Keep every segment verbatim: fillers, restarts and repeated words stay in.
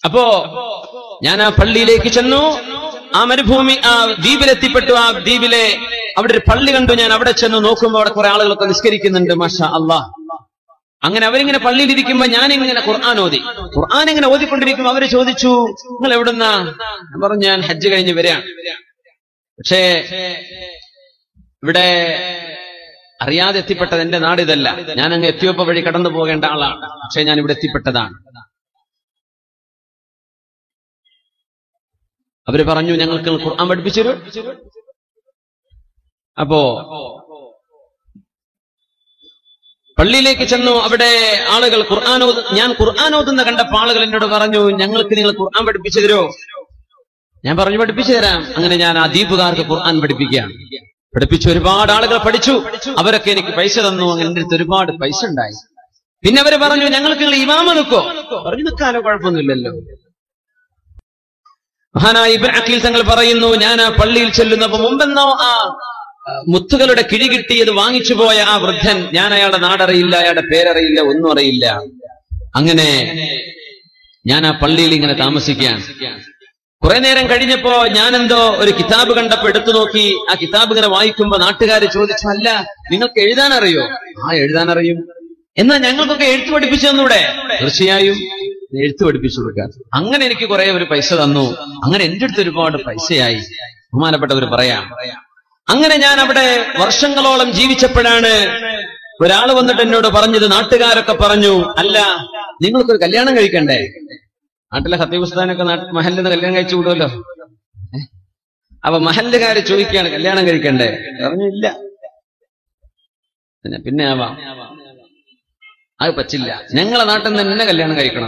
അപ്പോ ഞാൻ ആ പള്ളിയിലേക്ക് ചെന്നു. ആ മരുഭൂമി ആ ദ്വീപിലെത്തിപ്പെട്ടു. ആ ദ്വീപിലെ അവിടെ ഒരു പള്ളി കണ്ടു. ഞാൻ അവിടെ ചെന്ന് നോക്കുമ്പോൾ അവിടെ കുറെ ആളുകളൊക്കെ നിസ്കരിക്കുന്നുണ്ട്. മാഷാ അല്ലാഹ്. അങ്ങനെ അവരിങ്ങനെ പള്ളിയിലിരിക്കുമ്പോ ഞാനിങ്ങനെ ഖുർആൻ ഓതി ഖുർആൻ ഇങ്ങനെ ഓതിക്കൊണ്ടിരിക്കുമ്പോ അവര് ചോദിച്ചു, നിങ്ങൾ എവിടുന്നാ? ഞാൻ പറഞ്ഞു, ഞാൻ ഹജ്ജ് കഴിഞ്ഞ് വരികയാണ്. പക്ഷേ ഇവിടെ അറിയാതെ എത്തിപ്പെട്ടത് എന്റെ നാട് ഇതല്ല. ഞാൻ അങ്ങ് എത്യോപ്യ വഴി കടന്നു പോകേണ്ട ആളാണ്. പക്ഷെ ഞാൻ ഇവിടെ എത്തിപ്പെട്ടതാണ്. അവര് പറഞ്ഞു, ഞങ്ങൾക്ക് ഖുർആൻ പഠിപ്പിച്ചു തരൂ. അപ്പോ പള്ളിയിലേക്ക് ചെന്നു. അവിടെ ആളുകൾ ഖുർആൻ ഓതു ഞാൻ ഖുർആൻ ഓതുന്ന കണ്ടപ്പോൾ ആളുകൾ എന്നോട് പറഞ്ഞു, ഞങ്ങൾക്ക് നിങ്ങൾ ഖുർആൻ പഠിപ്പിച്ചു തരുമോ? ഞാൻ പറഞ്ഞു, പഠിപ്പിച്ചു തരാം. അങ്ങനെ ഞാൻ ആ ദ്വീപുകാർക്ക് ഖുർആൻ പഠിപ്പിക്കുകയാണ്. പഠിപ്പിച്ചു. ഒരുപാട് ആളുകൾ പഠിച്ചു. അവരൊക്കെ എനിക്ക് പൈസ തന്നു. അങ്ങനെ എന്റെ അടുത്ത് ഒരുപാട് പൈസ ഉണ്ടായി. പിന്നെ അവര് പറഞ്ഞു, ഞങ്ങൾക്ക് നിങ്ങൾ ഇമാമ നിൽക്കോ? പറഞ്ഞു, നിൽക്കാനോ കുഴപ്പമൊന്നുമില്ലല്ലോ. മഹാനായ ഇബ്നു അഖീൽ തങ്ങൾ പറയുന്നു, ഞാൻ ആ പള്ളിയിൽ ചെല്ലുന്നപ്പോ മുമ്പെന്നോ ആ മുത്തുകളുടെ കിഴി കിട്ടിയത് വാങ്ങിച്ചു പോയ ആ വൃദ്ധൻ, ഞാൻ അയാളുടെ നാടറിയില്ല, അയാളുടെ പേരറിയില്ല, ഒന്നും അറിയില്ല. അങ്ങനെ ഞാൻ ആ പള്ളിയിൽ ഇങ്ങനെ താമസിക്കുകയാണ്. കുറെ നേരം കഴിഞ്ഞപ്പോ ഞാനെന്തോ ഒരു കിതാബ് കണ്ടപ്പോ എടുത്തു നോക്കി. ആ കിതാബ് ഇങ്ങനെ വായിക്കുമ്പോ നാട്ടുകാര് ചോദിച്ചു, അല്ല നിങ്ങൾക്ക് എഴുതാനറിയോ? ആ എഴുതാനറിയും. എന്നാ ഞങ്ങൾക്കൊക്കെ എഴുത്ത് പഠിപ്പിച്ചു തന്നൂടെ? തീർച്ചയായും എഴുത്ത് പഠിപ്പിച്ചു കൊടുക്കാൻ. അങ്ങനെ എനിക്ക് കുറെ ഒരു പൈസ തന്നു. അങ്ങനെ എന്റെ അടുത്ത് ഒരുപാട് പൈസയായി. ബഹുമാനപ്പെട്ടവർ പറയാം. അങ്ങനെ ഞാൻ അവിടെ വർഷങ്ങളോളം ജീവിച്ചപ്പോഴാണ് ഒരാൾ വന്നിട്ട് എന്നോട് പറഞ്ഞത്, നാട്ടുകാരൊക്കെ പറഞ്ഞു, അല്ല നിങ്ങൾക്കൊരു കല്യാണം കഴിക്കണ്ടേ? നാട്ടിലെ ഖത്തീബ് ഉസ്താദിനൊക്കെ മഹല്ലിൽ നിന്ന് കല്യാണം കഴിച്ചു വിടുമല്ലോ. അപ്പൊ മഹല്ലുകാര് ചോദിക്കുകയാണ്, കല്യാണം കഴിക്കണ്ടേ? പറഞ്ഞു, ഇല്ല. പിന്നെ ആവാം, അത് പറ്റില്ല, ഞങ്ങളെ നാട്ടിൽ നിന്ന് തന്നെ കല്യാണം കഴിക്കണം.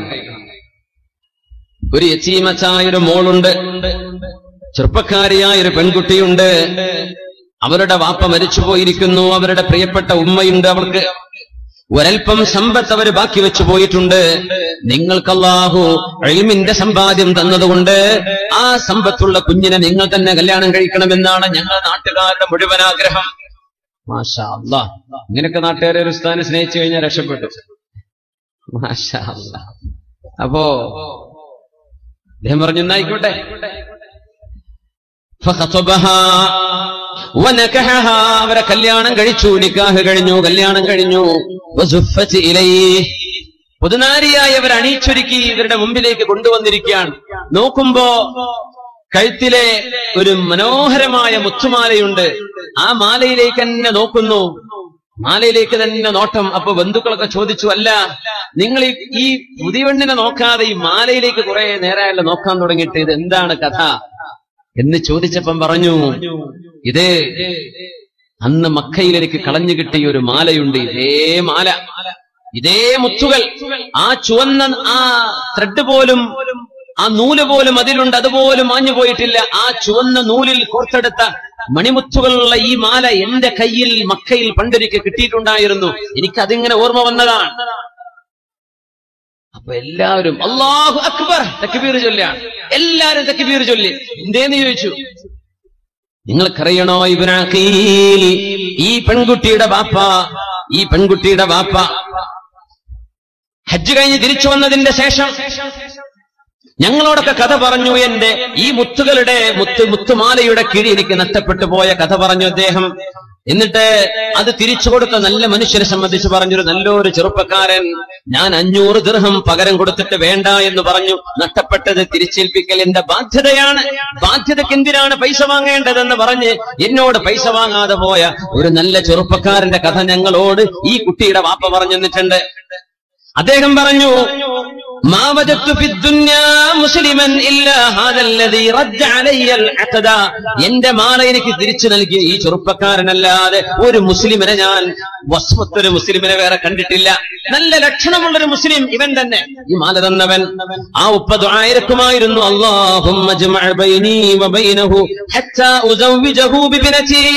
ഒരു യതീമച്ചായൊരു മോളുണ്ട്, ചെറുപ്പക്കാരിയായ ഒരു പെൺകുട്ടിയുണ്ട്. അവരുടെ വാപ്പ മരിച്ചു പോയിരിക്കുന്നു. അവരുടെ പ്രിയപ്പെട്ട ഉമ്മയുണ്ട്. അവർക്ക് ഒരൽപ്പം സമ്പത്ത് അവർ ബാക്കി വെച്ചു പോയിട്ടുണ്ട്. നിങ്ങൾക്ക് അല്ലാഹു ഇൽമിന്റെ സമ്പാദ്യം തന്നതുകൊണ്ട് ആ സമ്പത്തുള്ള കുഞ്ഞിനെ നിങ്ങൾ തന്നെ കല്യാണം കഴിക്കണമെന്നാണ് ഞങ്ങളുടെ നാട്ടുകാരുടെ മുഴുവൻ ആഗ്രഹം. മാഷാ അല്ലാഹ്. ഇങ്ങനെയൊക്കെ നാട്ടുകാരെ ഒരു ഉസ്താദിനെ സ്നേഹിച്ചു കഴിഞ്ഞാൽ രക്ഷപ്പെട്ടു. മാഷാ അല്ലാഹ്. അപ്പോ അദ്ദേഹം പറഞ്ഞു, എന്നായിക്കോട്ടെ. അവരെ കല്യാണം കഴിച്ചു, നിക്കാഹ് കഴിഞ്ഞു, കല്യാണം കഴിഞ്ഞു. പുതുനാരിയായി അവർ അണിയിച്ചൊരുക്കി ഇവരുടെ മുമ്പിലേക്ക് കൊണ്ടുവന്നിരിക്കുകയാണ്. നോക്കുമ്പോ കഴുത്തിലെ ഒരു മനോഹരമായ മുത്തുമാലയുണ്ട്. ആ മാലയിലേക്ക് തന്നെ നോക്കുന്നു, മാലയിലേക്ക് തന്നെ നോട്ടം. അപ്പൊ ബന്ധുക്കളൊക്കെ ചോദിച്ചു, അല്ല നിങ്ങൾ ഈ പുതിയവണ്ണിനെ നോക്കാതെ ഈ മാലയിലേക്ക് കുറെ നേരമല്ല നോക്കാൻ തുടങ്ങിയിട്ട്, ഇത് എന്താണ് കഥ എന്ന് ചോദിച്ചപ്പം പറഞ്ഞു, ഇത് അന്ന് മക്കയിൽ എനിക്ക് കളഞ്ഞു കിട്ടിയ ഒരു മാലയുണ്ട്. ഇതേ മാല, ഇതേ മുത്തുകൾ, ആ ചുവന്ന ആ ത്രെഡ് പോലും, ആ നൂല് പോലും അതിലുണ്ട്, അതുപോലും മാഞ്ഞു പോയിട്ടില്ല. ആ ചുവന്ന നൂലിൽ കോർത്തെടുത്ത മണിമുത്തുകളുള്ള ഈ മാല എന്റെ കയ്യിൽ മക്കയിൽ പണ്ടൊരിക്കൽ കിട്ടിയിട്ടുണ്ടായിരുന്നു. എനിക്കതിങ്ങനെ ഓർമ്മ വന്നതാണ്. അപ്പൊ എല്ലാവരും അല്ലാഹു അക്ബർ തക്ബീർ ചൊല്ലാണ്. എല്ലാരും തക്ബീർ ചൊല്ലി. എന്തേന്ന് ചോദിച്ചു. നിങ്ങൾക്കറിയണോ ഇബ്നു അഖീൽ, ഈ പെൺകുട്ടിയുടെ ബാപ്പ, ഈ പെൺകുട്ടിയുടെ ബാപ്പ ഹജ്ജ് കഴിഞ്ഞ് തിരിച്ചു വന്നതിന്റെ ശേഷം ഞങ്ങളോടൊക്കെ കഥ പറഞ്ഞു. എന്റെ ഈ മുത്തുകളുടെ മുത്ത് മുത്തുമാലയുടെ കിഴി എനിക്ക് നഷ്ടപ്പെട്ടു പോയ കഥ പറഞ്ഞു അദ്ദേഹം. എന്നിട്ട് അത് തിരിച്ചു കൊടുത്ത നല്ല മനുഷ്യരെ സംബന്ധിച്ച് പറഞ്ഞൊരു നല്ലൊരു ചെറുപ്പക്കാരൻ, ഞാൻ അഞ്ഞൂറ് ദിർഹം പകരം കൊടുത്തിട്ട് വേണ്ട എന്ന് പറഞ്ഞു. നഷ്ടപ്പെട്ടത് തിരിച്ചേൽപ്പിക്കൽ എന്റെ ബാധ്യതയാണ്, ബാധ്യതയ്ക്ക് എന്തിനാണ് പൈസ വാങ്ങേണ്ടതെന്ന് പറഞ്ഞ് എന്നോട് പൈസ വാങ്ങാതെ പോയ ഒരു നല്ല ചെറുപ്പക്കാരന്റെ കഥ ഞങ്ങളോട് ഈ കുട്ടിയുടെ വാപ്പ പറഞ്ഞു തന്നിട്ടുണ്ട്. അദ്ദേഹം പറഞ്ഞു, മാ വജദ്തു ഫിദ്ദുന്യാ മുസ്ലിമൻ ഇല്ലാ ഹാദല്ലദീ റദ്ദ അലയ്യ അൽഅഖദ. എന്റെ മാല എനിക്ക് തിരിച്ചു നൽകിയ ഈ ചെറുപ്പക്കാരനല്ലാതെ ഒരു മുസ്ലിമിനെ ഞാൻ വസ്വത്തൊരു മുസ്ലിമിനെ വേറെ കണ്ടിട്ടില്ല. നല്ല ലക്ഷണമുള്ളൊരു മുസ്ലിം ഇവൻ തന്നെ, ഈ മാല തന്നവൻ. ആ ഉപ്പ ദുആ ഇറക്കുമായിരുന്നു, അല്ലാഹുമ്മ ജമഅ ബൈനി വബൈനഹു ഹത്താ ഉസവ്വിജഹു ബിബനതി.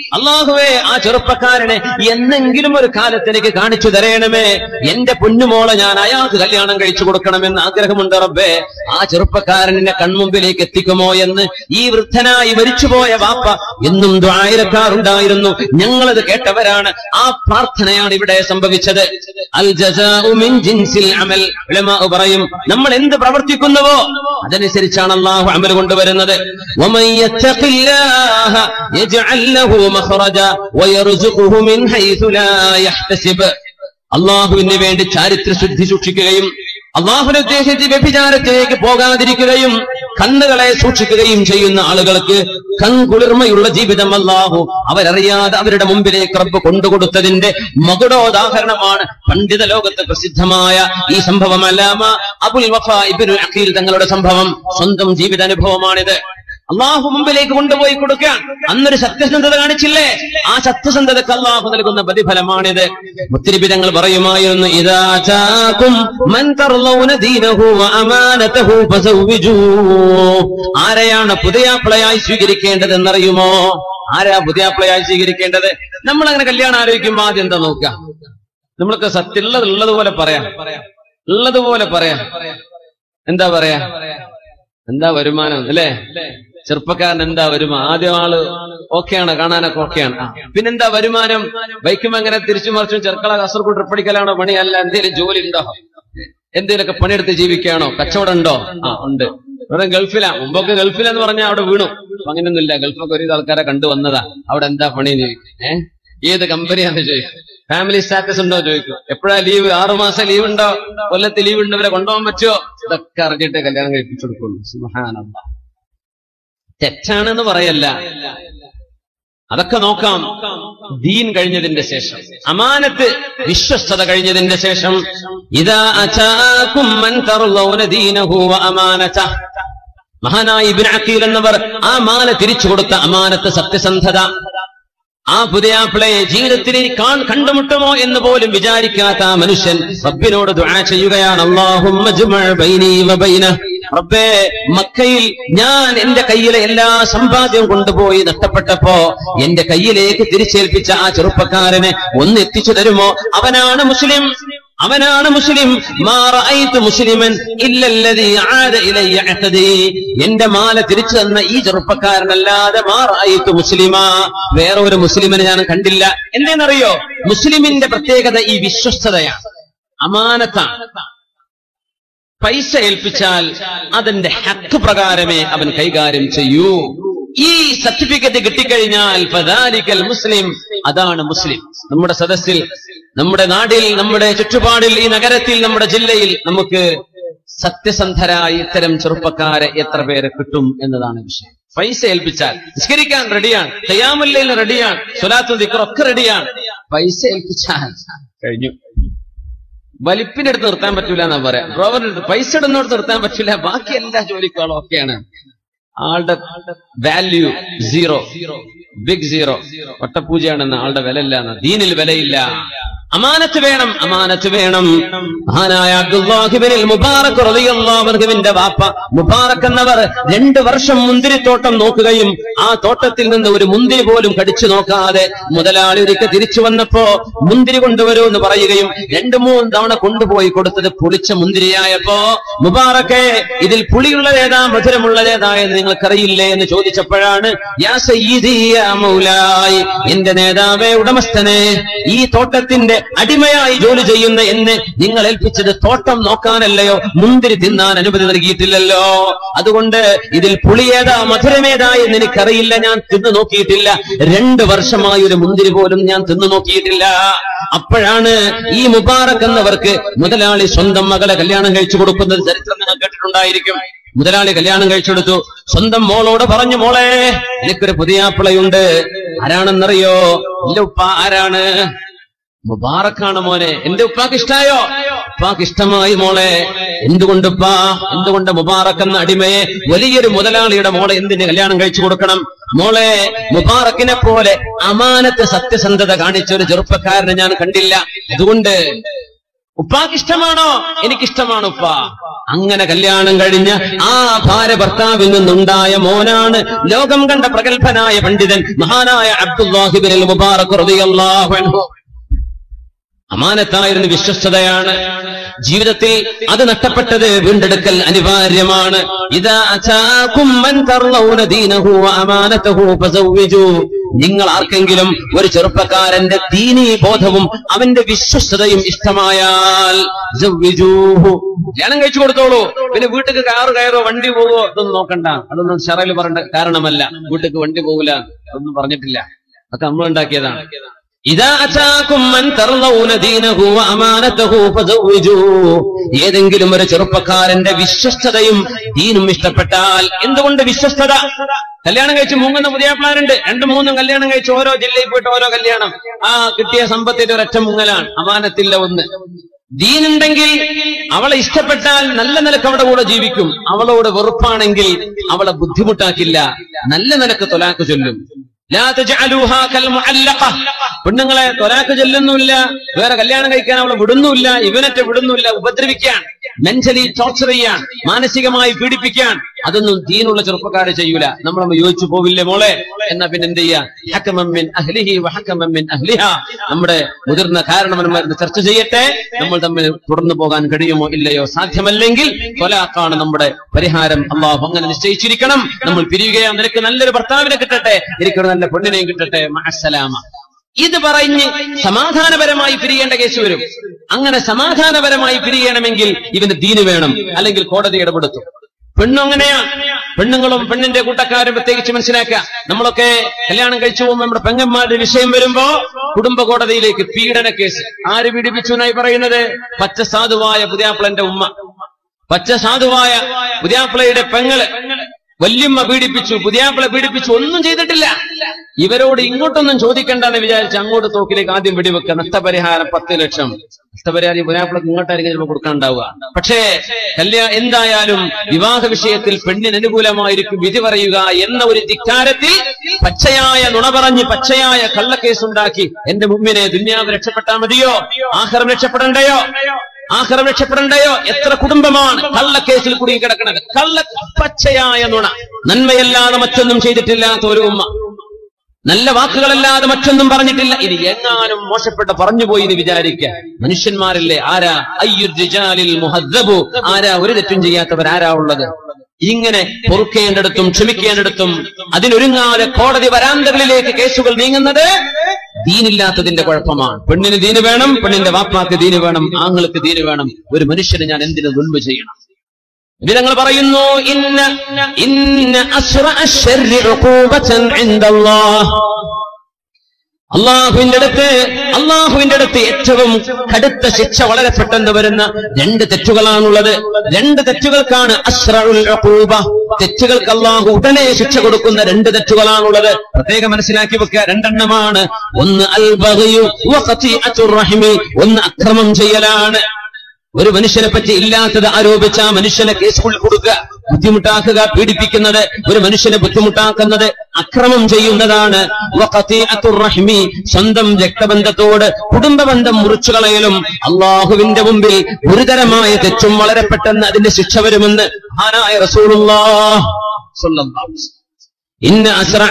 അള്ളാഹുവേ ആ ചെറുപ്പക്കാരനെ എന്നെങ്കിലും ഒരു കാലത്ത് എനിക്ക് കാണിച്ചു തരയണമേ, എന്റെ പൊന്നുമോളെ ഞാൻ അയാൾക്ക് കല്യാണം കഴിച്ചു കൊടുക്കണമെന്ന് ആഗ്രഹമുണ്ട് റബ്ബേ. ആ ചെറുപ്പക്കാരനെ കൺമുമ്പിലേക്ക് എത്തിക്കുമോ എന്ന് ഈ വൃദ്ധനായി മരിച്ചുപോയ വാപ്പ എന്നും ദുആയിരക്കാറുണ്ടായിരുന്നു. ഞങ്ങളത് കേട്ടവരാണ്. ആ പ്രാർത്ഥനയാണ് ഇവിടെ സംഭവിച്ചത്. അൽ ജസാഉ മിൻ ജിൻസിൽ അമൽ. ഉലമാ പറയും, നമ്മൾ എന്ത് പ്രവർത്തിക്കുന്നുവോ അതനുസരിച്ചാണ് അല്ലാഹു അമൽ കൊണ്ടുവരുന്നത്. വമൻ യത്തഖില്ലാഹ യജ്അൽ ലഹു മഖറജ വയർസുഖുഹു മിൻ ഹൈസു ലാ യഹ്തസിബ്. അല്ലാഹുവിന് വേണ്ടി ചാരിത്രശുദ്ധി സൂക്ഷിക്കുകയും അല്ലാഹുവിനെ ഉദ്ദേശിച്ച് വ്യഭിചാരത്തിലേക്ക് പോകാതിരിക്കുകയും കണ്ണുകളെ സൂക്ഷിക്കുകയും ചെയ്യുന്ന ആളുകൾക്ക് കൺകുളിർമയുള്ള ജീവിതം അല്ലാഹു അവരറിയാതെ അവരുടെ മുമ്പിലേക്ക് റബ്ബ് കൊണ്ടുകൊടുത്തതിന്റെ മകുടോദാഹരണമാണ് പണ്ഡിത ലോകത്ത് പ്രസിദ്ധമായ ഈ സംഭവം. അല്ലാമ അബുൽ വഫാ ഇബ്നുൽ അഖീൽ തങ്ങളുടെ സംഭവം, സ്വന്തം ജീവിതാനുഭവമാണിത്. അള്ളാഹു മുമ്പിലേക്ക് കൊണ്ടുപോയി കൊടുക്കാൻ അന്നൊരു സത്യസന്ധത കാണിച്ചില്ലേ, ആ സത്യസന്ധതക്ക് അള്ളാഹു നൽകുന്ന പ്രതിഫലമാണിത്. മുത്തനബി തങ്ങൾ പറയുമായിരുന്നു, ഇദാ ജാഅകും മൻ തർളൗന ദീനഹു വഅമാനതഹു ഫസവ്വിജൂ. ആരെയാണ് പുതിയാപ്ലയായി സ്വീകരിക്കേണ്ടത് എന്നറിയുമോ? ആരാ പുതിയാപ്ലയായി സ്വീകരിക്കേണ്ടത്? നമ്മൾ അങ്ങനെ കല്യാണം ആലോചിക്കുമ്പോ ആദ്യം എന്താ നോക്കുക? നമ്മൾക്ക് സത്യം ഉള്ളത് ഉള്ളതുപോലെ പറയാം, ഉള്ളതുപോലെ പറയാം. എന്താ പറയാ? എന്താ വരുമാനം അല്ലേ? ചെറുപ്പക്കാരൻ എന്താ വരുമാനം? ആദ്യം ആള് ഓക്കെയാണ്, കാണാനൊക്കെ ഓക്കെയാണ്. പിന്നെന്താ വരുമാനം? ബൈക്കും അങ്ങനെ തിരിച്ചു മറിച്ചും ചെറുക്കള കാസർഗോഡ് ട്രിപ്പടിക്കലാണോ പണി? അല്ല, എന്തെങ്കിലും ജോലി ഉണ്ടോ? എന്തെങ്കിലുമൊക്കെ പണിയെടുത്ത് ജീവിക്കുകയാണോ? കച്ചവടം ഉണ്ടോ? ആ ഉണ്ട്. ഇവിടെ ഗൾഫിലാ. മുമ്പൊക്കെ ഗൾഫിലെന്ന് പറഞ്ഞാൽ അവിടെ വീണു. അങ്ങനെയൊന്നും ഇല്ല. ഗൾഫൊക്കെ ഒരു ആൾക്കാരെ കണ്ടുവന്നതാ. അവിടെ എന്താ പണി ചോദിക്കും. ഏഹ് ഏത് കമ്പനിയാന്ന് ചോദിക്കും. ഫാമിലി സ്റ്റാറ്റസ് ഉണ്ടോ ചോദിക്കും. എപ്പോഴാ ലീവ്? ആറുമാസം ലീവ് ഉണ്ടോ? കൊല്ലത്ത് ലീവ് ഉണ്ട്, ഇവരെ കൊണ്ടുപോകാൻ പറ്റുമോ? ഇതൊക്കെ അറിഞ്ഞിട്ട് കല്യാണം കഴിപ്പിച്ചു കൊടുക്കുള്ളൂ. സുബ്ഹാനല്ലാഹ്. തെറ്റാണെന്ന് പറയല്ല, അതൊക്കെ നോക്കാം. ദീൻ കഴിഞ്ഞതിന്റെ ശേഷം, അമാനത്ത് വിശ്വസ്തത കഴിഞ്ഞതിന്റെ ശേഷം, ഇദാ അതാകും മൻ തർളൗന ദീനഹു വഅമാനതഹു. മഹാനായ ഇബ്നു അഖീൽ എന്നവർ ആ മാല തിരിച്ചു കൊടുത്ത അമാനത്ത്, സത്യസന്ധത. ആ പുതിയാപ്പിളയെ ജീവിതത്തിൽ ഇനി കണ്ടുമുട്ടുമോ എന്ന് പോലും വിചാരിക്കാത്ത ആ മനുഷ്യൻ റബ്ബിനോട് ദുആ ചെയ്യുകയാണ്, അല്ലാഹുമ്മ ജ്മഅ ബൈനി വബൈനഹു. റബ്ബേ, മക്കയിൽ ഞാൻ എന്റെ കയ്യിലെ എല്ലാ സമ്പാദ്യവും കൊണ്ടുപോയി നഷ്ടപ്പെട്ടപ്പോ എന്റെ കയ്യിലേക്ക് തിരിച്ചേൽപ്പിച്ച ആ ചെറുപ്പക്കാരനെ ഒന്ന് എത്തിച്ചു തരുമോ? അവനാണ് മുസ്ലിം, അവനാണ് മുസ്ലിം. മാ റഅയ്തു മുസ്ലിമൻ ഇല്ലല്ലദീ ആദ ഇലയ്യ അഖദി. എന്റെ മാല തിരിച്ചു തന്ന ഈ ചെറുപ്പക്കാരനല്ലാതെ മാ റഅയ്തു മുസ്ലിമാ, വേറെ ഒരു മുസ്ലിമിനെ ഞാൻ കണ്ടില്ല. എന്തെന്നറിയോ? മുസ്ലിമിന്റെ പ്രത്യേകത ഈ വിശ്വസ്തതയാണ്, അമാനത്താണ്. പൈസ ഏൽപ്പിച്ചാൽ അതിന്റെ ഹക്ക് പ്രകാരമേ അവൻ കൈകാര്യം ചെയ്യൂ. ഈ സർട്ടിഫിക്കറ്റ് കിട്ടിക്കഴിഞ്ഞാൽ ഫദാലിക്കൽ മുസ്ലിം, അതാണ് മുസ്ലിം. നമ്മുടെ സദസ്സിൽ, നമ്മുടെ നാടിൽ, നമ്മുടെ ചുറ്റുപാടിൽ, ഈ നഗരത്തിൽ, നമ്മുടെ ജില്ലയിൽ നമുക്ക് സത്യസന്ധരായ ഇത്തരം ചെറുപ്പക്കാരെ എത്ര പേരെ കിട്ടും എന്നതാണ് വിഷയം. പൈസ ഏൽപ്പിച്ചാൽ നിസ്കരിക്കാൻ റെഡിയാണ്, ഖിയാമുൽ ലൈൽ റെഡിയാണ്, സ്വലാത്തുൽ ദിക്ർ ഒക്കെ റെഡിയാണ്. പൈസ ഏൽപ്പിച്ചാൽ കഴിഞ്ഞു. വലിപ്പിന്റെ അടുത്ത് നിർത്താൻ പറ്റൂല എന്നാ പറയാ. ഡ്രോവറിന്റെ അടുത്ത്, പൈസ ഇടുന്നോട് നിർത്താൻ പറ്റൂല. ബാക്കി എല്ലാ ജോലിക്കാളും ഒക്കെയാണ്. ആളുടെ വാല്യൂ സീറോ, ബിഗ് സീറോ. വട്ടപൂജയാണെന്ന് ആളുടെ വില ഇല്ല, ദീനിൽ വിലയില്ല. അമാനത്ത് വേണം, അമാനത്ത് വേണം. മഹാനായ അബ്ദുല്ലാഹി ഇബ്നുൽ മുബാറക് റളിയല്ലാഹു അൻഹുവിന്റെ വാപ്പ മുബാറക് എന്നവർ രണ്ടു വർഷം മുന്തിരിത്തോട്ടം നോക്കുകയും ആ തോട്ടത്തിൽ നിന്ന് ഒരു മുന്തിരി പോലും കടിച്ചു നോക്കാതെ മുതലാളി ഒരിക്കൽ തിരിച്ചു വന്നപ്പോ മുന്തിരി കൊണ്ടുവരൂ എന്ന് പറയുകയും രണ്ടു മൂന്ന് തവണ കൊണ്ടുപോയി കൊടുത്തത് പുളിച്ച മുന്തിരിയായപ്പോ, മുബാറക്കെ, ഇതിൽ പുളിയുള്ളതേതാ മധുരമുള്ളതേതാ എന്ന് നിങ്ങൾക്കറിയില്ലേ എന്ന് ചോദിച്ചപ്പോഴാണ്, യാ സയ്യിദി യാ മൗലായി, എന്റെ നേതാവേ, ഉടമസ്ഥനെ, ഈ തോട്ടത്തിന്റെ അടിമയായി ജോലി ചെയ്യുന്ന എന്നെ നിങ്ങൾ ഏൽപ്പിച്ചത് തോട്ടം നോക്കാനല്ലയോ, മുന്തിരി തിന്നാൻ അനുമതി നൽകിയിട്ടില്ലല്ലോ. അതുകൊണ്ട് ഇതിൽ പുളിയേതാ മധുരമേതാ എന്ന് എനിക്കറിയില്ല, ഞാൻ തിന്നു നോക്കിയിട്ടില്ല. രണ്ടു വർഷമായി ഒരു മുന്തിരി പോലും ഞാൻ തിന്നു നോക്കിയിട്ടില്ല. അപ്പോഴാണ് ഈ മുബാറക് എന്നവർക്ക് മുതലാളി സ്വന്തം മകളെ കല്യാണം കഴിച്ചു കൊടുക്കുന്നത് ചരിത്രം നിങ്ങൾ കേട്ടിട്ടുണ്ടായിരിക്കും. മുതലാളി കല്യാണം കഴിച്ചെടുത്തു. സ്വന്തം മോളോട് പറഞ്ഞു, മോളെ, എനിക്കൊരു പുതിയാപ്പിളയുണ്ട്. ആരാണെന്നറിയോ? എന്റെ ഉപ്പ. ആരാണ്? മുബാറക്കാണ് മോനെ. എന്റെ ഉപ്പാക്ക് ഇഷ്ടായോ? ഉപ്പാക്ക് ഇഷ്ടമായി മോളെ. എന്തുകൊണ്ടുപ്പാ? എന്തുകൊണ്ട് മുബാറക് എന്ന അടിമയെ, വലിയൊരു മുതലാളിയുടെ മോളെ എന്തിന് കല്യാണം കഴിച്ചു കൊടുക്കണം? മോളെ, മുബാറക്കിനെ പോലെ അമാനത്ത്, സത്യസന്ധത കാണിച്ച ഒരു ചെറുപ്പക്കാരനെ ഞാൻ കണ്ടില്ല. അതുകൊണ്ട് ഉപ്പാക്ക് ഇഷ്ടമാണോ? എനിക്കിഷ്ടമാണ് ഉപ്പ. അങ്ങനെ കല്യാണം കഴിഞ്ഞ ആ ഭാര്യ ഭർത്താവിൽ നിന്നുണ്ടായ മോനാണ് ലോകം കണ്ട പ്രഗത്ഭനായ പണ്ഡിതൻ മഹാനായ അബ്ദുല്ലാഹി ഇബ്നുൽ മുബാറക് റളിയല്ലാഹു അൻഹു. അമാനത്തായിരുന്നു, വിശ്വസ്തതയാണ്. ജീവിതത്തിൽ അത് നഷ്ടപ്പെട്ടത് വീണ്ടെടുക്കൽ അനിവാര്യമാണ്. ഇദാ അതാകും മൻ തർലൗന ദീനഹു വ അമാനതഹു ഫസവ്വിജു. നിങ്ങൾ ആർക്കെങ്കിലും ഒരു ചെറുപ്പക്കാരന്റെ ദീനീ ബോധവും അവന്റെ വിശ്വസ്തതയും ഇഷ്ടമായാൽ സവ്വിജൂഹു, കല്യാണം കഴിച്ചു കൊടുത്തോളൂ. പിന്നെ വീട്ടിക്ക് കാറ് കയറോ വണ്ടി പോവോ അതൊന്നും നോക്കണ്ട. അതൊന്നും ശറയിൽ പറയേണ്ട കാരണമല്ല. വീട്ടിക്ക് വണ്ടി പോകില്ല അതൊന്നും പറഞ്ഞിട്ടില്ല, അതൊക്കെ നമ്മൾ ഉണ്ടാക്കിയതാണ്. ഇദാ അതാകും മൻ തർലൗന ദീനഹു വ അമാനതഹു ഫസവ്വിജൂ. ഏതെങ്കിലും ഒരു ചെറുപ്പക്കാരന്റെ വിശ്വസ്തതയും ദീനും ഇഷ്ടപ്പെട്ടാൽ. എന്തുകൊണ്ട് വിശ്വസ്തത? കല്യാണം കഴിച്ച് മൂങ്ങുന്ന പുതിയ പ്ലാനുണ്ട്, രണ്ടും മൂന്നും കല്യാണം കഴിച്ച് ഓരോ ജില്ലയിൽ പോയിട്ട് ഓരോ കല്യാണം. ആ കിട്ടിയ സമ്പത്തിന്റെ ഒരൊറ്റ മുങ്ങലാണ്, അമാനത്തില്ല ഒന്ന്. ദീനുണ്ടെങ്കിൽ അവളെ ഇഷ്ടപ്പെട്ടാൽ നല്ല നിലക്ക് അവിടെ കൂടെ ജീവിക്കും. അവളോട് വെറുപ്പാണെങ്കിൽ അവളെ ബുദ്ധിമുട്ടാക്കില്ല, നല്ല നിലക്ക് തൊലാക്ക് ചൊല്ലും. ലാ തജഅലൂഹാ കൽ മുഅല്ലഖ. പെണ്ണുങ്ങളെ തൊലാക്ക് ചൊല്ലുന്നില്ല, വേറെ കല്യാണം കഴിക്കാൻ അവളെ വിടുന്നില്ല, ഇവനറ്റ് വിടുന്നില്ല, ഉപദ്രവിക്കാൻ, മെന്റലി ടോർച്ചർ ചെയ്യാൻ, മാനസികമായി പീഡിപ്പിക്കാൻ. അതൊന്നും ദീനുള്ള ചെറുപ്പക്കാരെ ചെയ്യൂല. നമ്മളൊന്ന് യോജിച്ചു പോവില്ലേ മോളെ? എന്നാ പിന്നെ എന്ത് ചെയ്യാ? ഹക്കമൻ മിൻ അഹ്ലിഹി വ ഹക്കമൻ മിൻ അഹ്ലിഹാ. നമ്മുടെ മുതിർന്ന കാരണവന്മാർ ചർച്ച ചെയ്യട്ടെ, നമ്മൾ തമ്മിൽ തുടർന്നു പോകാൻ കഴിയുമോ ഇല്ലയോ. സാധ്യമല്ലെങ്കിൽ തൊലാഖാണ് നമ്മുടെ പരിഹാരം. അള്ളാഹു അങ്ങനെ നിശ്ചയിച്ചിരിക്കണം. നമ്മൾ പിരിയുകയാ, നിനക്ക് നല്ലൊരു ഭർത്താവിനെ കിട്ടട്ടെ, എനിക്കൊരു നല്ല പെണ്ണിനെയും കിട്ടട്ടെ, മഅസ്സലാമ. ഇത് പറഞ്ഞ് സമാധാനപരമായി പിരിയേണ്ട കേസ് വരും. അങ്ങനെ സമാധാനപരമായി പിരിയണമെങ്കിൽ ഇവന് ദീന് വേണം, അല്ലെങ്കിൽ കോടതി ഇടപെടുത്തും. പെണ്ണും അങ്ങനെയാ. പെണ്ണുങ്ങളും പെണ്ണിന്റെ കൂട്ടക്കാരും പ്രത്യേകിച്ച് മനസ്സിലാക്കുക. നമ്മളൊക്കെ കല്യാണം കഴിച്ചു പോകുമ്പോൾ നമ്മുടെ പെങ്ങന്മാരുടെ വിഷയം വരുമ്പോ കുടുംബ കോടതിയിലേക്ക് പീഡന കേസ്. ആര് പീഡിപ്പിച്ചു എന്നായി പറയുന്നത്? പച്ച സാധുവായ പുതിയാപ്പിളന്റെ ഉമ്മ, പച്ച സാധുവായ പുതിയാപ്പിളയുടെ പെങ്ങള് വല്യമ്മ പീഡിപ്പിച്ചു, പുതിയാപ്പിള പീഡിപ്പിച്ചു, ഒന്നും ചെയ്തിട്ടില്ല. ഇവരോട് ഇങ്ങോട്ടൊന്നും ചോദിക്കണ്ടെന്ന് വിചാരിച്ച് അങ്ങോട്ട് തോക്കിലേക്ക് ആദ്യം വെടിവെക്കുക. നഷ്ടപരിഹാരം പത്ത് ലക്ഷം. നഷ്ടപരിഹാരം പുതിയാപ്പിളക്ക് ഇങ്ങോട്ടായിരിക്കും ചിലപ്പോൾ കൊടുക്കാനുണ്ടാവുക. പക്ഷേ കല്യാണം എന്തായാലും വിവാഹ വിഷയത്തിൽ പെണ്ണിന് അനുകൂലമായിരിക്കും വിധി പറയുക എന്ന ഒരു ധിക്കാരത്തിൽ പച്ചയായ നുണ പറഞ്ഞ് പച്ചയായ കള്ളക്കേസുണ്ടാക്കി എന്റെ മുമ്പിനെ ദുന്യാവ് രക്ഷപ്പെട്ടാൽ മതിയോ? ആഖിറം രക്ഷപ്പെടണ്ടയോ? ആഖിറം രക്ഷപ്പെടണ്ടയോ? എത്ര കുടുംബമാണ് കള്ളക്കേസിൽ കുടുങ്ങി കിടക്കുന്നത്? കള്ള പച്ചയായ നുണ. നന്മയല്ലാതെ മറ്റൊന്നും ചെയ്തിട്ടില്ലാത്ത ഒരു ഉമ്മ, നല്ല വാക്കുകളല്ലാതെ മറ്റൊന്നും പറഞ്ഞിട്ടില്ല. ഇനി എങ്ങാനും മോശപ്പെട്ട പറഞ്ഞുപോയി എന്ന് വിചാരിക്കുക. മനുഷ്യന്മാരില്ലേ ആരാ? അയ്യുർ റിജാലിൽ മുഹദ്ദബു. ആരാ ഒരു തെറ്റും ചെയ്യാത്തവർ ആരാ ഉള്ളത്? ഇങ്ങനെ പൊറുക്കേണ്ടിടത്തും ക്ഷമിക്കേണ്ടിടത്തും അതിനൊരുങ്ങാതെ കോടതി വരാന്തകളിലേക്ക് കേസുകൾ നീങ്ങുന്നത് ദീനില്ലാത്തതിന്റെ കുഴപ്പമാണ്. പെണ്ണിന് ദീന് വേണം, പെണ്ണിന്റെ വാപ്പാക്ക് ദീന് വേണം, ആങ്ങൾക്ക് ദീന് വേണം. ഒരു മനുഷ്യന് ഞാൻ എന്തിനു ദുൽമ ചെയ്യണം? വിധങ്ങൾ പറയുന്നു, ഇന്ന ഇന്ന അശ്റഅ ശർരി ഉഖൂബതൻ ഇൻദല്ലാഹ്. അള്ളാഹുവിന്റെ അടുത്ത് അള്ളാഹുവിന്റെ അടുത്ത് ഏറ്റവും കടുത്ത ശിക്ഷ വളരെ പെട്ടെന്ന് വരുന്ന രണ്ട് തെറ്റുകളാണുള്ളത്. രണ്ട് തെറ്റുകൾക്കാണ് അശ്റഉൽ ഉഖൂബ. തെറ്റുകൾക്ക് അള്ളാഹു ഉടനെ ശിക്ഷ കൊടുക്കുന്ന രണ്ട് തെറ്റുകളാണുള്ളത്. പ്രത്യേകം മനസ്സിലാക്കി വെക്കുക. രണ്ടെണ്ണമാണ്. ഒന്ന് അൽ ബഗ്യു വ ഖതീഅത്തുർ റഹിമി. ഒന്ന് അക്രമം ചെയ്യലാണ്. ഒരു മനുഷ്യനെ പറ്റി ഇല്ലാത്തത് ആരോപിച്ച മനുഷ്യനെ കേസുകളിൽ കൊടുക്കുക, ബുദ്ധിമുട്ടാക്കുക, പീഡിപ്പിക്കുന്നത്, ഒരു മനുഷ്യനെ ബുദ്ധിമുട്ടാക്കുന്നത് അക്രമം ചെയ്യുന്നതാണ്. വഖതീഅത്തുർ റഹ്മി. സ്വന്തം രക്തബന്ധത്തോട് കുടുംബബന്ധം മുറിച്ചു കളയലും അള്ളാഹുവിന്റെ മുമ്പിൽ ഗുരുതരമായ തെറ്റും വളരെ പെട്ടെന്ന് അതിന്റെ ശിക്ഷ വരുമെന്ന് മഹാനായ റസൂലുള്ളാഹി സ്വല്ലല്ലാഹു അലൈഹി വസല്ലം. ഇന്ന അസ്റഅ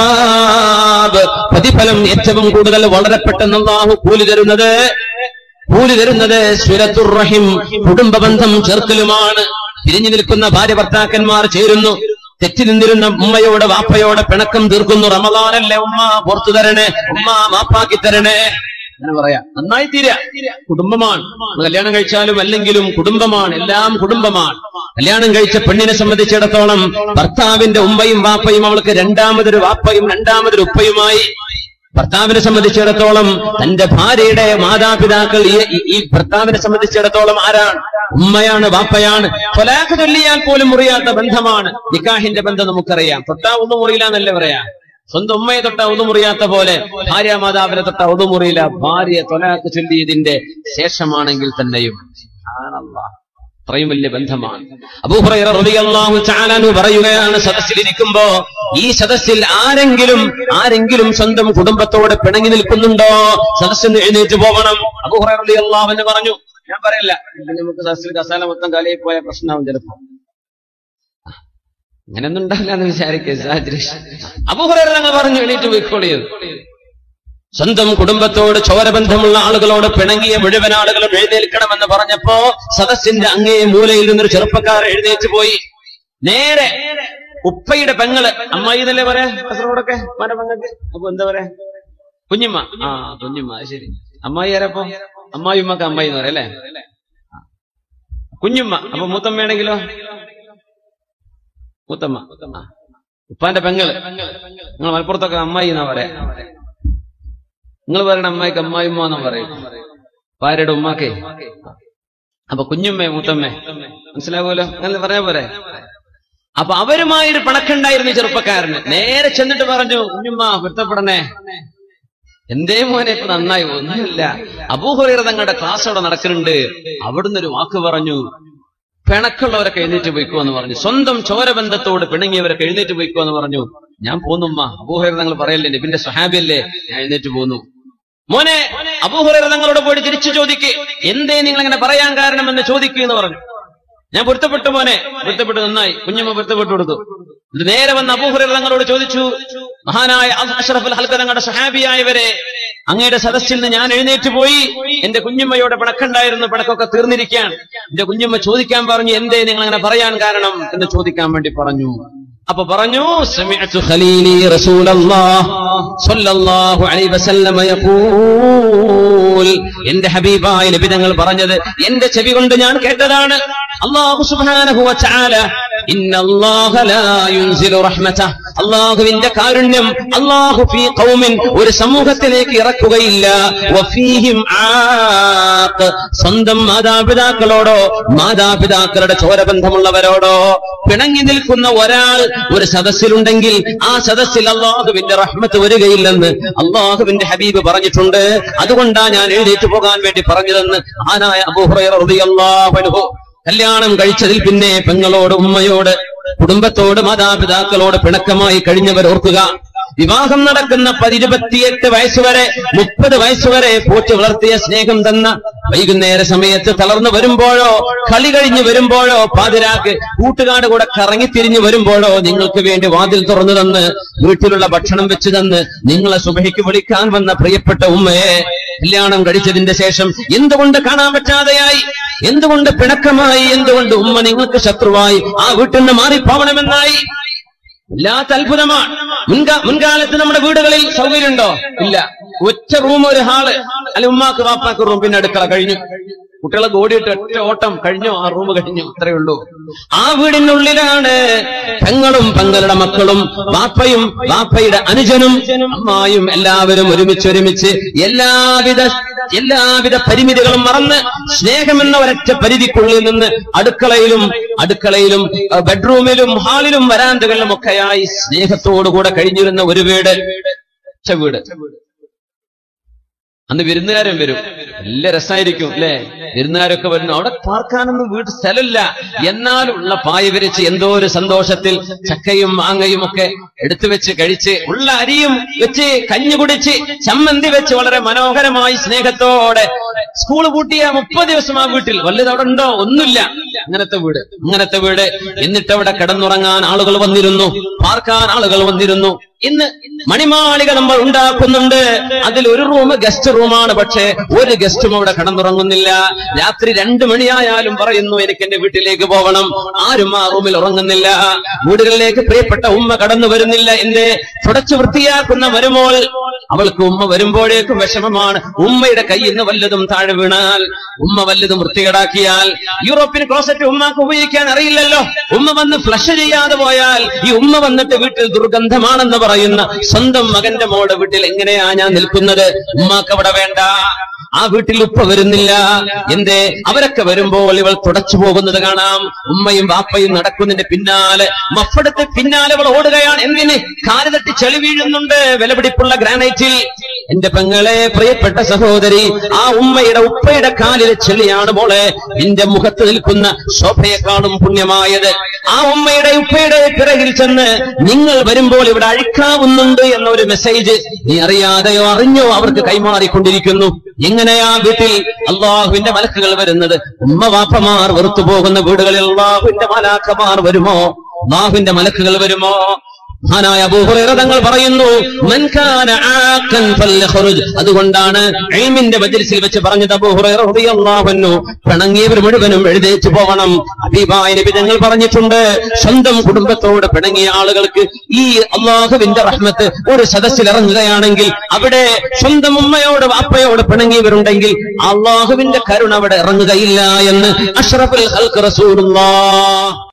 സവാബ്. പ്രതിഫലം ഏറ്റവും കൂടുതൽ വളരെ പെട്ടെന്ന് അള്ളാഹു കൂലി തരുന്നത് കൂലി തരുന്നത് സിലത്തുർ റഹിം, കുടുംബബന്ധം ചേർക്കലുമാണ്. പിരിഞ്ഞു നിൽക്കുന്ന ഭാര്യ ഭർത്താക്കന്മാർ ചേരുന്നു, തെറ്റി നിന്നിരുന്ന ഉമ്മയോട് വാപ്പയോട് പിണക്കം തീർക്കുന്നു. റമദാനല്ലേ ഉമ്മ പുറത്തു തരണേ, ഉമ്മ മാപ്പാക്കി തരണേ എന്ന് പറയാ. നന്നായി തീരാ. കുടുംബമാണ്. കല്യാണം കഴിച്ചാലും അല്ലെങ്കിലും കുടുംബമാണ്, എല്ലാം കുടുംബമാണ്. കല്യാണം കഴിച്ച പെണ്ണിനെ സംബന്ധിച്ചിടത്തോളം ഭർത്താവിന്റെ ഉമ്മയും വാപ്പയും അവൾക്ക് രണ്ടാമതൊരു വാപ്പയും രണ്ടാമതൊരു ഉപ്പയുമായി. ഭർത്താവിനെ സംബന്ധിച്ചിടത്തോളം തന്റെ ഭാര്യയുടെ മാതാപിതാക്കൾ ഈ ഭർത്താവിനെ സംബന്ധിച്ചിടത്തോളം ആരാണ്? ഉമ്മയാണ്, വാപ്പയാണ്. ത്വലാഖ് ചൊല്ലിയാൽ പോലും മുറിയാത്ത ബന്ധമാണ് നിക്കാഹിന്റെ ബന്ധം. നമുക്കറിയാം. തൊട്ടാ ഒന്നും മുറിയില്ല എന്നല്ലേ പറയാ. സ്വന്തം ഉമ്മയെ തൊട്ടാ ഒന്നും മുറിയാത്ത പോലെ ഭാര്യ മാതാവിനെ തൊട്ടാ ഒന്നും മുറിയില്ല. ഭാര്യ ത്വലാഖ് ചൊല്ലിയതിന്റെ ശേഷമാണെങ്കിൽ തന്നെയും അത്രയും വലിയ ബന്ധമാണ്. അബൂ ഹുറൈറ റളിയല്ലാഹു തആല അൻഹു പറയുകയാണ്, സദസ്സിലിരിക്കുമ്പോ ഈ സദസ്സിൽ ആരെങ്കിലും ആരെങ്കിലും സ്വന്തം കുടുംബത്തോട് പിണങ്ങി നിൽക്കുന്നുണ്ടോ? സദസ്സിന് എഴുന്നേറ്റ് പോകണം. അബൂ ഹുറൈറ റളിയല്ലാഹു അൻഹു പറഞ്ഞു, ഞാൻ പറയില്ല, നമുക്ക് സദസ്സിൽ കസാല മൊത്തം കാലിയായി പോയ പ്രശ്നമാവും ചിലപ്പോ. അങ്ങനെയൊന്നും ഉണ്ടാവില്ല എന്ന് വിചാരിക്കുക. അബൂ ഹുറൈറ തങ്ങൾ പറഞ്ഞു, എണീറ്റ് പോയിക്കോളിയത്. സ്വന്തം കുടുംബത്തോട് ചോരബന്ധമുള്ള ആളുകളോട് പിണങ്ങിയ മുഴുവൻ ആളുകളും എഴുന്നേൽക്കണമെന്ന് പറഞ്ഞപ്പോ സദസ്സിന്റെ അങ്ങേ മൂലയിൽ നിന്നൊരു ചെറുപ്പക്കാർ എഴുന്നേറ്റ് പോയി. നേരെ ഉപ്പയുടെ പെങ്ങള്, അമ്മായി എന്നല്ലേ പറയാ കാസർഗോഡൊക്കെ മര പെങ്ങൾക്ക്, അപ്പൊ എന്താ പറയാ, കുഞ്ഞുമ്മ. ആ കുഞ്ഞുമ്മ, അത് ശരി. അമ്മായി ആരപ്പോ? അമ്മായി ഉമ്മക്ക് അമ്മായി എന്ന് പറയാം അല്ലേ. കുഞ്ഞുമ്മ. അപ്പൊ മൂത്തമ്മയാണെങ്കിലോ മൂത്തമ്മ. ഉപ്പാന്റെ പെങ്ങള്. നിങ്ങൾ മലപ്പുറത്തൊക്കെ അമ്മായി എന്നാ പറയാ. നിങ്ങൾ പറയണ അമ്മായിക്ക് അമ്മായിമ്മ എന്നാ പറയും, ഭാര്യയുടെ ഉമ്മാക്കേ. അപ്പൊ കുഞ്ഞുമ്മേ മൂത്തമ്മേ മനസ്സിലാകുമല്ലോ, അങ്ങനെ പറഞ്ഞ പോരെ. അപ്പൊ അവരുമായൊരു പിണക്കുണ്ടായിരുന്നു ചെറുപ്പക്കാരന്. നേരെ ചെന്നിട്ട് പറഞ്ഞു, കുഞ്ഞുമ്മ പൊരുത്തപ്പെടണേ. എന്തേ മോനെ ഇപ്പൊ നന്നായി? ഒന്നുമില്ല, അബൂ ഹുറൈറ തങ്ങളുടെ ക്ലാസ് അവിടെ നടക്കുന്നുണ്ട്, അവിടുന്ന് ഒരു വാക്ക് പറഞ്ഞു, പിണക്കുള്ളവരൊക്കെ എഴുന്നേറ്റ് പോയിക്കോ എന്ന് പറഞ്ഞു. സ്വന്തം ചോരബന്ധത്തോട് പിണങ്ങിയവരൊക്കെ എഴുന്നേറ്റ് പോയിക്കോ എന്ന് പറഞ്ഞു. ഞാൻ പോന്നുമ്മ, അബൂ ഹുറൈറ തങ്ങൾ പറയല്ലേ, നബിന്റെ സ്വഹാബിയല്ലേ, ഞാൻ എഴുന്നേറ്റ് പോന്നു. മോനെ, അബൂ ഹുറൈറ തങ്ങളോട് പോയി തിരിച്ചു ചോദിക്ക്, എന്തേ നിങ്ങൾ അങ്ങനെ പറയാൻ കാരണമെന്ന് ചോദിക്കൂ എന്ന് പറഞ്ഞു. ഞാൻ പൊരുത്തപ്പെട്ടു മോനെ, പൊരുത്തപ്പെട്ടു, നന്നായി. കുഞ്ഞുമ്മ പൊരുത്തപ്പെട്ടു കൊടുത്തു. ഇത് നേരെ വന്ന് അബൂ ഹുറൈറ തങ്ങളോട് ചോദിച്ചു, മഹാനായ അഷ്റഫുൽ ഖൽഖ് തങ്ങളുടെ സ്വഹാബിയായവരെ, അങ്ങയുടെ സദസ്സിൽ നിന്ന് ഞാൻ എഴുന്നേറ്റ് പോയി, എന്റെ കുഞ്ഞുമ്മയോടെ പിണക്കുണ്ടായിരുന്നു, പിണക്കൊക്കെ തീർന്നിരിക്കാൻ. എന്റെ കുഞ്ഞുമ്മ ചോദിക്കാൻ പറഞ്ഞു, എന്തേ നിങ്ങൾ അങ്ങനെ പറയാൻ കാരണം എന്ന് ചോദിക്കാൻ വേണ്ടി പറഞ്ഞു. അപ്പൊ പറഞ്ഞു, സമിഅതു ഖലീലി റസൂലല്ലാഹ് സ്വല്ലല്ലാഹു അലൈഹി വസല്ലം യഖൂൽ, എന്റെ ഹബീബായ നബി തങ്ങൾ പറഞ്ഞത് എന്റെ ചെവി കൊണ്ട് ഞാൻ കേട്ടതാണ്. അല്ലാഹു സുബ്ഹാനഹു വ തആല ഇന്നല്ലാഹ ലാ യുൻസിലു റഹ്മതഹ, അല്ലാഹുവിന്റെ കാരുണ്യം അല്ലാഹു ഫീ ഖൗമിൻ, ഒരു സമൂഹത്തിലേക്ക് ഇറക്കുകയില്ല, വഫീഹിം ആഖ്, സ്വന്തം മാതാപിതാക്കളോടോ മാതാപിതാക്കളുടെ ചോരബന്ധമുള്ളവരോടോ പിണങ്ങി നിൽക്കുന്ന ഒരാൾ ഒരു സദസ്സിലുണ്ടെങ്കിൽ ആ സദസ്സിൽ അല്ലാഹുവിന്റെ റഹ്മത്ത് വരികയില്ലെന്ന് അല്ലാഹുവിന്റെ ഹബീബ് പറഞ്ഞിട്ടുണ്ട്. അതുകൊണ്ടാ ഞാൻ എഴുന്നേറ്റ് പോകാൻ വേണ്ടി പറഞ്ഞതെന്ന് ആനായ അബൂ ഹുറൈറ റളിയല്ലാഹു അൻഹു. കല്യാണം കഴിച്ചതിൽ പിന്നെ പെങ്ങളോട്, ഉമ്മയോട്, കുടുംബത്തോട്, മാതാപിതാക്കളോട് പിണക്കമായി കഴിഞ്ഞവർ ഓർക്കുക. വിവാഹം നടക്കുന്ന ഇരുപത്തിയെട്ട് വയസ്സുവരെ മുപ്പത് വയസ്സുവരെ പോറ്റി വളർത്തിയ സ്നേഹം തന്ന വൈകുന്നേര സമയത്ത് തളർന്നു വരുമ്പോഴോ, കളി കഴിഞ്ഞു വരുമ്പോഴോ, പാതിരാക്ക് കൂട്ടുകാട് കൂടെ കറങ്ങിത്തിരിഞ്ഞു വരുമ്പോഴോ നിങ്ങൾക്ക് വേണ്ടി വാതിൽ തുറന്നു തന്ന് വീട്ടിലുള്ള ഭക്ഷണം വെച്ച് തന്ന് നിങ്ങളെ സുബഹിക്ക് വിളിക്കാൻ വന്ന പ്രിയപ്പെട്ട ഉമ്മയെ കല്യാണം കഴിച്ചതിന്റെ ശേഷം എന്തുകൊണ്ട് കാണാൻ പറ്റാതെയായി, എന്തുകൊണ്ട് പിണക്കമായി, എന്തുകൊണ്ട് ഉമ്മ നിങ്ങൾക്ക് ശത്രുവായി, ആ വീട്ടിൽ നിന്ന് മാറിപ്പോവണമെന്നായി? ഇല്ലാത്ത അത്ഭുതമാണ്. മുൻകാ മുൻകാലത്ത് നമ്മുടെ വീടുകളിൽ സൗകര്യമുണ്ടോ? ഇല്ല. ഒറ്റ റൂം, ഒരു ഹാള്, അല്ലെ ഉമ്മാക്ക് വാപ്പാക്ക് റൂം, പിന്നെ അടുക്കള, കഴിഞ്ഞു. കുട്ടികളെ ഓടിയിട്ട് ഒറ്റ ഓട്ടം കഴിഞ്ഞു, ആ റൂം കഴിഞ്ഞു, അത്രയേ ഉള്ളൂ. ആ വീടിനുള്ളിലാണ് പെങ്ങളും പെങ്ങളുടെ മക്കളും വാപ്പയും വാപ്പയുടെ അനുജനും അമ്മായും എല്ലാവരും ഒരുമിച്ചൊരുമിച്ച് എല്ലാവിധ എല്ലാവിധ പരിമിതികളും മറന്ന് സ്നേഹമെന്ന ഒരൊറ്റ പരിധിക്കുള്ളിൽ നിന്ന് അടുക്കളയിലും അടുക്കളയിലും ബെഡ്റൂമിലും ഹാളിലും വരാന്തകളിലും ഒക്കെയായി സ്നേഹത്തോടുകൂടെ കഴിഞ്ഞിരുന്ന ഒരു വീട്, വീട്. അന്ന് വിരുന്നുകാരും വരും, നല്ല രസമായിരിക്കും അല്ലെ? വിരുന്നുകാരൊക്കെ വരുന്നു, അവിടെ പാർക്കാനൊന്നും വീട് സ്ഥലമില്ല, എന്നാലുള്ള പായ വിരിച്ച് എന്തോ ഒരു സന്തോഷത്തിൽ ചക്കയും മാങ്ങയും ഒക്കെ എടുത്തു വെച്ച് കഴിച്ച്, ഉള്ള അരിയും വെച്ച് കഞ്ഞി കുടിച്ച്, ചമ്മന്തി വെച്ച് വളരെ മനോഹരമായി സ്നേഹത്തോടെ സ്കൂൾ പൂട്ടിയ മുപ്പത് ദിവസം ആ വീട്ടിൽ വല്ലത് അവിടെ ഉണ്ടോ? ഒന്നുമില്ല. അങ്ങനത്തെ വീട്, അങ്ങനത്തെ വീട്. എന്നിട്ട് അവിടെ കിടന്നുറങ്ങാൻ ആളുകൾ വന്നിരുന്നു, പാർക്കാൻ ആളുകൾ വന്നിരുന്നു. ഇന്ന് മണിമാളിക നമ്മൾ ഉണ്ടാക്കുന്നുണ്ട്, അതിൽ ഒരു റൂം ഗസ്റ്റ് റൂമാണ്, പക്ഷേ ഒരു ഗസ്റ്റും അവിടെ കിടന്നുറങ്ങുന്നില്ല. രാത്രി രണ്ടു മണിയായാലും പറയുന്നു, എനിക്ക് എന്റെ വീട്ടിലേക്ക് പോകണം. ആരും ആ റൂമിൽ ഉറങ്ങുന്നില്ല. വീടുകളിലേക്ക് പ്രിയപ്പെട്ട ഉമ്മ കടന്നു വരുന്നില്ല. എന്റെ തുടച്ചു വൃത്തിയാക്കുന്ന വരുമ്പോൾ അവൾക്ക് ഉമ്മ വരുമ്പോഴേക്കും വിഷമമാണ്. ഉമ്മയുടെ കയ്യിൽ നിന്ന് വല്ലതും താഴെ വീണാൽ, ഉമ്മ വല്ലതും വൃത്തികേടാക്കിയാൽ, യൂറോപ്യൻ ക്ലോസറ്റ് ഉമ്മക്ക് ഉപയോഗിക്കാൻ അറിയില്ലല്ലോ, ഉമ്മ വന്ന് ഫ്ലഷ് ചെയ്യാതെ പോയാൽ ഈ ഉമ്മ വന്നിട്ട് വീട്ടിൽ ദുർഗന്ധമാണെന്ന് പറയുന്ന സ്വന്തം മകന്റെ മോടെ വീട്ടിൽ എങ്ങനെയാ ഞാൻ നിൽക്കുന്നത്? ഉമ്മാക്ക് അവിടെ വേണ്ട. ആ വീട്ടിൽ ഉപ്പ വരുന്നില്ല. എന്തേ? അവരൊക്കെ വരുമ്പോൾ ഇവൾ തുടച്ചു പോകുന്നത് കാണാം. ഉമ്മയും വാപ്പയും നടക്കുന്നതിന്റെ പിന്നാലെ, മഫ്ഫെടുത്ത് പിന്നാലെ അവൾ ഓടുകയാണ്. എന്തിന്? കാല് തട്ടി ചെളി വീഴുന്നുണ്ട് വിലപിടിപ്പുള്ള ഗ്രാനൈറ്റിൽ. എന്റെ പെങ്ങളെ, പ്രിയപ്പെട്ട സഹോദരി, ആ ഉമ്മയുടെ ഉപ്പയുടെ കാലിലെ ചെളിയാണ് മോളെ നിന്റെ മുഖത്ത് നിൽക്കുന്ന ശോഭയെക്കാളും പുണ്യമായത്. ആ ഉമ്മയുടെ ഉപ്പയുടെ പിറകിൽ ചെന്ന് നിങ്ങൾ വരുമ്പോൾ ഇവിടെ അഴിക്കാവുന്നുണ്ട് എന്നൊരു മെസ്സേജ് നീ അറിയാതെയോ അറിഞ്ഞോ അവർക്ക് കൈമാറിക്കൊണ്ടിരിക്കുന്നു. എങ്ങനെയാ വീട്ടിൽ അള്ളാഹുവിന്റെ മലക്കുകൾ വരുന്നത്? ഉമ്മ വാപ്പമാർ വെറുത്തു പോകുന്ന വീടുകളിൽ അള്ളാഹുവിന്റെ മലാക്കമാർ വരുമോ? അള്ളാഹുവിന്റെ മലക്കുകൾ വരുമോ? മഹാനായ അബൂ ഹുറൈറ തങ്ങൾ പറയുന്നു, മൻ കാന ആഖൻ ഫൽയഖ്റുജ്. അതുകൊണ്ടാണ് ഇൽമിന്റെ മജ്ലിസിൽ വെച്ച് പറഞ്ഞത് അബൂ ഹുറൈറ റളിയല്ലാഹു അൻഹു, പിണങ്ങിയവർ മുഴുവനും എഴുന്നേറ്റ് പോകണം. ഹബീബായ നബി തങ്ങൾ പറഞ്ഞിട്ടുണ്ട്, സ്വന്തം കുടുംബത്തോട് പിണങ്ങിയ ആളുകൾക്ക് ഈ അള്ളാഹുവിന്റെ റഹ്മത്ത് ഒരു സദസ്സിൽ ഇറങ്ങുകയാണെങ്കിൽ, അവിടെ സ്വന്തം ഉമ്മയോട് വാപ്പയോട് പിണങ്ങിയവരുണ്ടെങ്കിൽ അള്ളാഹുവിന്റെ കരുണ അവിടെ ഇറങ്ങുകയില്ല എന്ന് അഷ്റഫുൽ ഖൽഖ് റസൂലുള്ളാഹ്